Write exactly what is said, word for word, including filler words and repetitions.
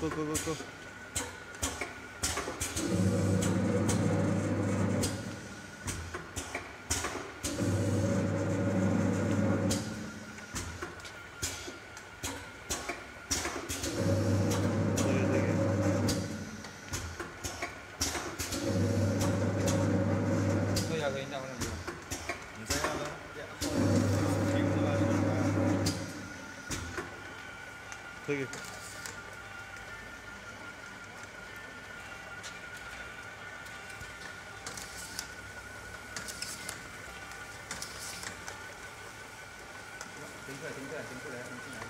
go go go go。可以。停出来，停出来，停出来，停出来。